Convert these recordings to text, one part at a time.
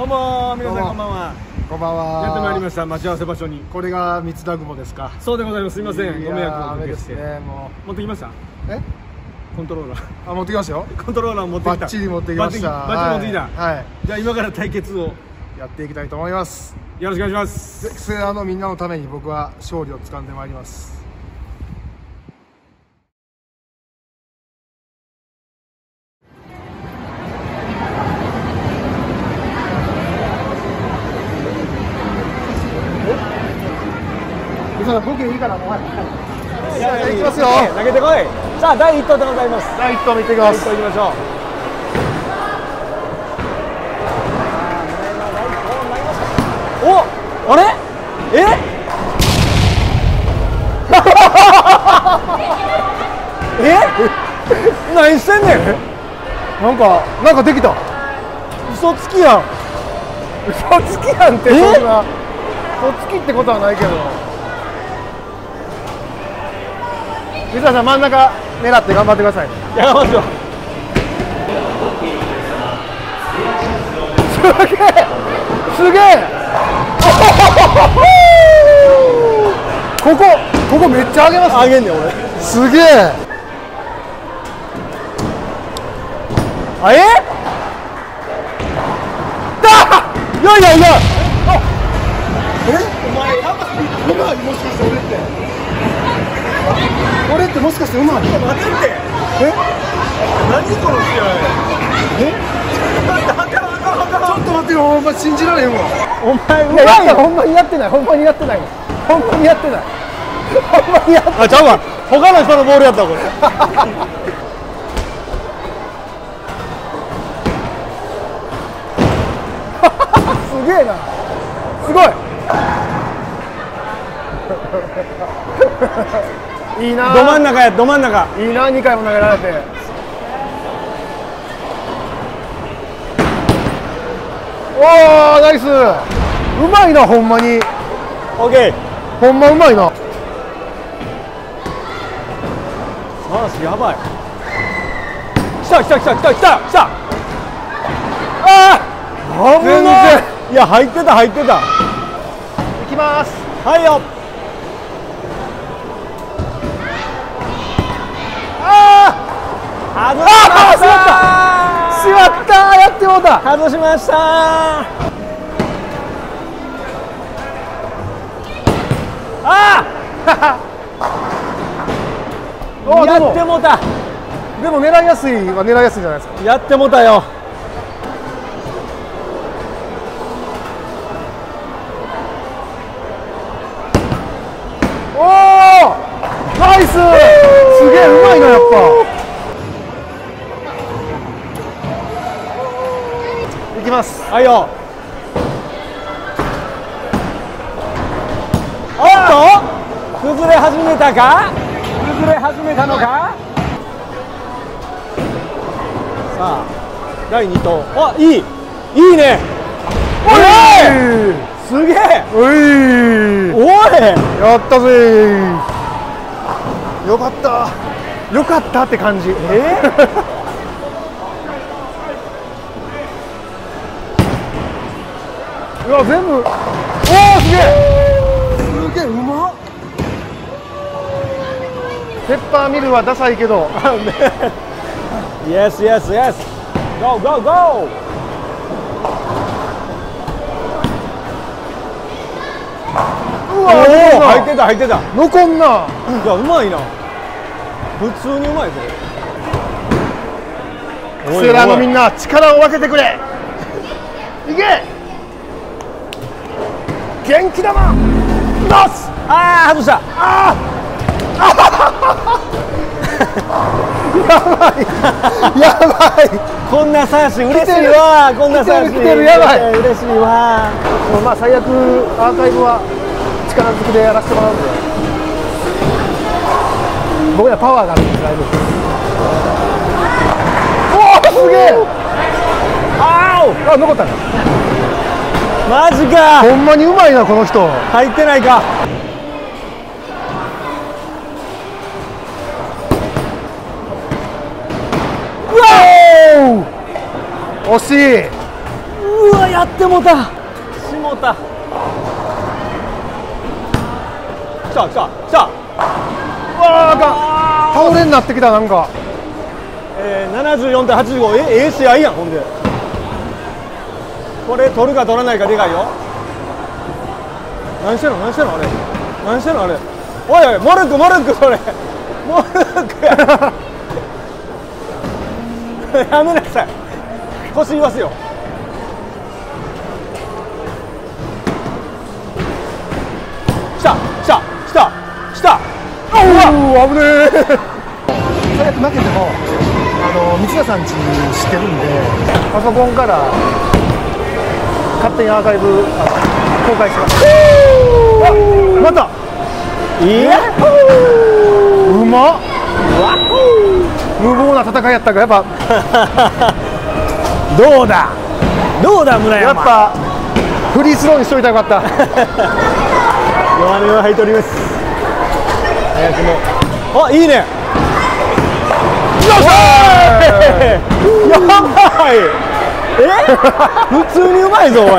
うも皆さんこんばんは。 こんばんは。 やってまいりました、待ち合わせ場所に。 これが三田雲ですか。 そうでございます。すみません、ご迷惑をおかけして。 ね、も持ってきました。 え？ コントローラー。 あ、持ってきましたよ。 コントローラー持ってきた。 バッチリ持ってきました。 バッチリ持ってきた。 はい。 じゃあ今から対決をやっていきたいと思います。 よろしくお願いします。 セーラーのみんなのために僕は勝利を掴んでまいります。僕いいからもう。じゃあ行きますよ。 投げてこい。さあ第1投でございます。 第1投目いってきます。 第1投いきましょう。お、あれ？何してんねん。 なんかできた。 嘘つきやん。 嘘つきやんってそんな。嘘つきってことはないけど。水田さん真ん中狙って頑張ってください。 やりますよ。 すげえ。ここめっちゃ上げます。 上げんねん俺。 すげえ。 あ、いやいやいや。 お前やばい。うまい。もしかして俺ってもしかしてうまい。 待ってって。何この試合。 ちょっと待ってよ。ほんま信じられへんわ。 お前うまいよ。 ほんまにやってない。ほんまにやってない。ほんまにやってない。ほんまにやってない。 あ、ちゃうわ。他の人のボールやったこれ。 すげえな。すごい。いいな。 ど真ん中や、ど真ん中。 いいな、2回も投げられて。おお、ナイス。うまいな、ほんまに。 オッケー。 ほんまうまいな。 マジやばい。来た。ああ。全然。いや入ってた。 いきます。 はいよ。外しました。 やってもうた。 外しました。やってもうた。 でも狙いやすいは狙いやすいじゃないですか。 やってもうたよ。 おお、ナイス。すげえうまいな、やっぱ。いきます。 はいよ。おっと崩れ始めたか。崩れ始めたのか。さあ第2投。あ、いいね。おい、すげえ。 おい、やったぜ。よかったって感じ。うわ、全部。おお、すげえ、うまっ。ペッパーミルはダサいけど。 イエス。ゴー。 うわ、 入ってた。 残んな。 いや、うまいな。普通にうまいぞ。 セーラーのみんな、力を分けてくれ。いけ。元気玉。ナス。 ああ、外した。 やばい。 こんな三振嬉しいわ。こんな三振来てる、やばい。 嬉しいわ。 まあ最悪アーカイブは力ずくでやらせてもらうんで。僕にはパワーがあるんで大丈夫です。おお、すげえ。あ、残ったね。 マジか。 ほんまにうまいな、この人。 入ってないか。 惜しい。 ううわ、やってもた。しもた。来た来た来た。 わあ、あかん。倒れになってきた、なんか。 74対85、ええ試合やん、ほんで。これ取るか取らないかでかいよ。何してんの何してんのあれ。何してんのあれ。おいおい、モルックモルック、それモルックややめなさい、腰言わすよ。来た来た来た来た。 うわ、危ねえ。最悪負けても道田さんち知ってるんで、パソコンから勝手にアーカイブ公開します。あ、またいやうまっ。無謀な戦いやったが、やっぱどうだどうだ村山。 やっぱフリースローにしといたらよかった。 弱音を吐いております。早くも。あ、いいね。よっしゃー。やばい。普通にうまいぞおい。 でも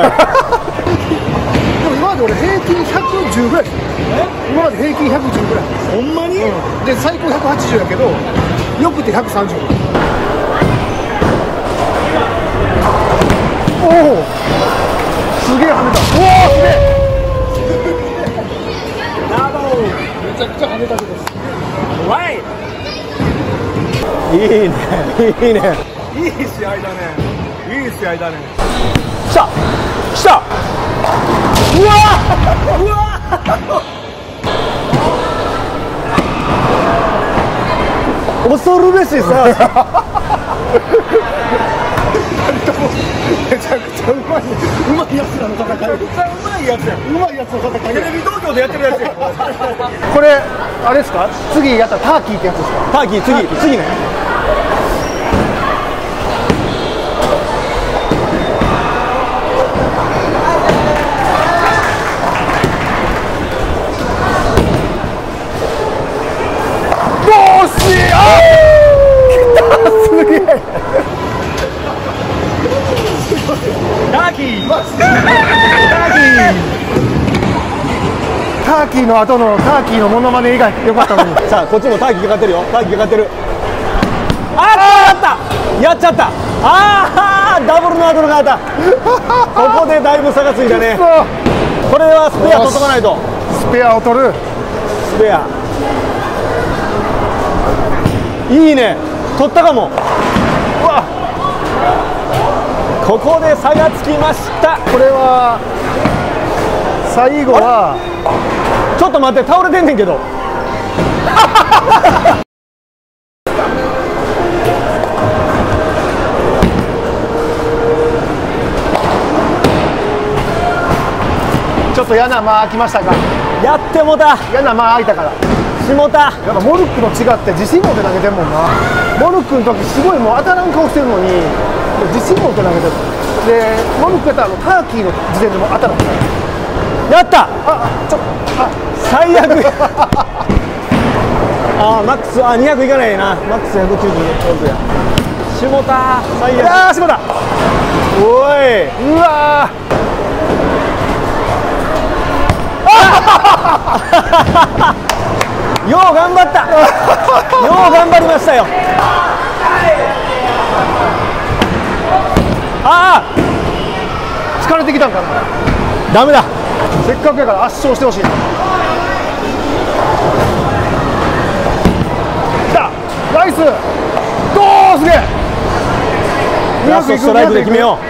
今まで俺平均110ぐらい。今まで平均110ぐらい。 ほんまに？ で最高180やけど、よくて130。おお、すげえ跳ねた。おお、すげえ。めちゃくちゃ跳ねたけど。 わい。いいねいいね。いい試合だね。いい試合だね。来た来た。うわうわ。恐るべしさ。 めちゃくちゃうまいやつらの戦い。 めちゃくちゃうまいやつや。 うまいやつの戦い。 テレビ東京でやってるやつや。 これあれですか？次やったらターキーってやつですか？ ターキー次ね。 ターキーの後のターキーのモノマネ以外良かったのに。 さあこっちもターキーかかってるよ。ターキーかかってる。あったやっちゃった。ああダブルの後のがあった。ここでだいぶ差がついたね。これはスペア取っとかないと。 スペアを取る。 スペアいいね、取ったかも。うわここで差がつきました。 これは最後はちょっと待って、倒れてんねんけど。 ちょっと嫌な間開きましたか？ やってもた。 嫌な間開いたから。 しもた。 やっぱモルックの違って自信持って投げてるもんな。モルックの時すごいもう当たらん顔してるのに自信持って投げてる。でモルックやったらターキーの時点でも当たらん。 やった。 あ最悪。あマックス200いかないな。マックス190や。しもた。最悪。 あしもた。 おい。 うわよう頑張った。よう頑張りましたよ。ああ疲れてきたんかな。 ダメだ。 せっかくやから圧勝してほしい。きたナイス。どうすげえ。 ラストストライクで決めよう。